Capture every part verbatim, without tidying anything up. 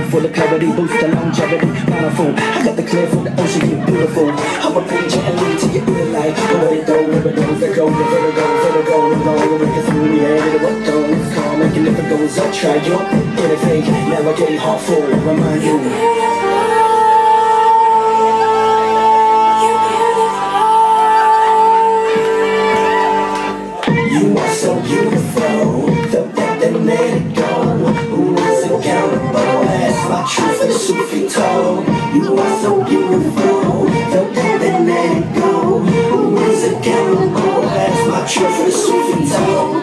full of clarity, boost the longevity, bountiful. I got the clear for the ocean, you're beautiful. I'm a preacher and lead to your ear like, oh, it go, never goes, let go, never go, never go, never go, never get through the air, never what goes, it's calm, making if it goes up, try your anything, navigate hard full, remind you. You are so beautiful, the fact that made it go. Who is accountable? That's my truth, the Sufi told. You are so beautiful, the fact that made it go. Who is accountable? That's my truth, the Sufi told.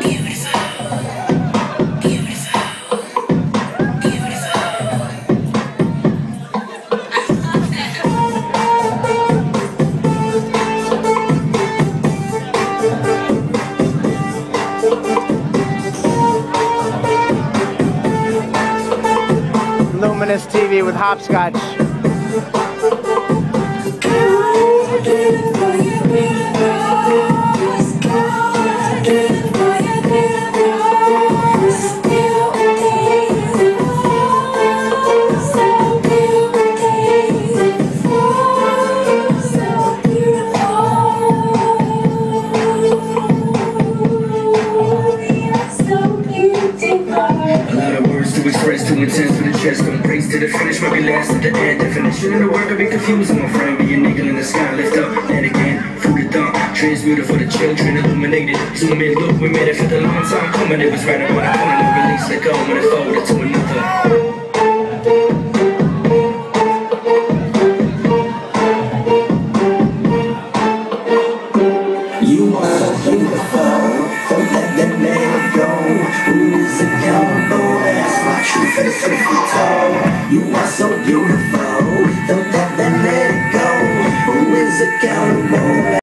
Luminous T V with Hopscotch. Express too intense for the chest, don't brace to the finish, might be last at the end. Definition of the work, I be confusing my frame. Be a nigga in the sky, lift up, and again, through the thumb, transmuted for the children, illuminated. Zoom in, look, we made it for the long time coming. It was right up on the corner, no release, let go, when it folded to another. You are so beautiful, don't let that man go. Who is accountable? That's my truth, the Sufi told. You are so beautiful, don't let that man go. Who is accountable?